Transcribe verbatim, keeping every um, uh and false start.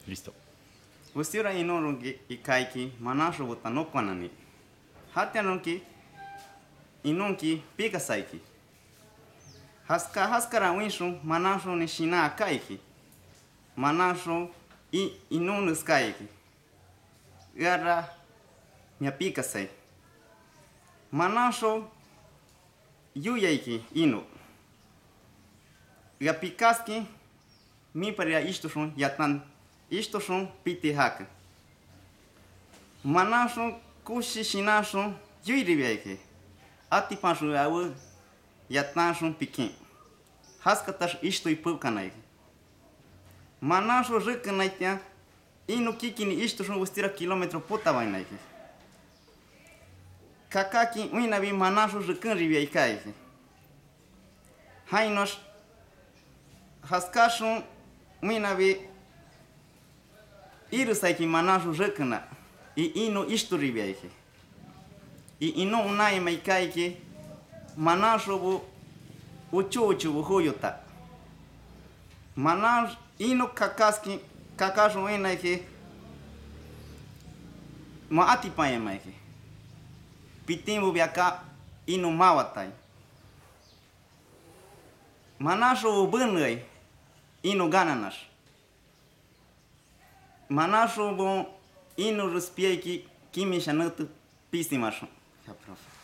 Listo. Ustiura inorungi ikaiki manasho butano kwanani. Hatianunki inunki pika saiki. Haska haskara winshu manasho ni shina kaiki. Manasho i inunus kaiki. Gara nya pika sai. Manasho yuyaiki inu. Ya pikaski mi paria isto shun yatan isto shun piti haka. Manasho kushi shinasho yuiribiaiki. Ati panshu awu yatan shun pikin. Haskatash isto ipukanaiki. Manasho rikanaitia inu kikini isto shun ustira kilometro puta vainaiki. Kakaki uinabi manasho rikan ribiaikaiki. Hainos haskashun uinabi irusaiki manasho rikana. I inu isto ribiaiki. I inu unai maikaiki manasho bu uchu uchu bu huyuta. Manas inu kakaski kakashu uinaiki ma atipaya maiki. Pitimbu biaka inu mawatai. Manasho ubunai inu gananas. Manasho bu inu ruspiaiki kimi shanutu pisimashu. Ya, profe.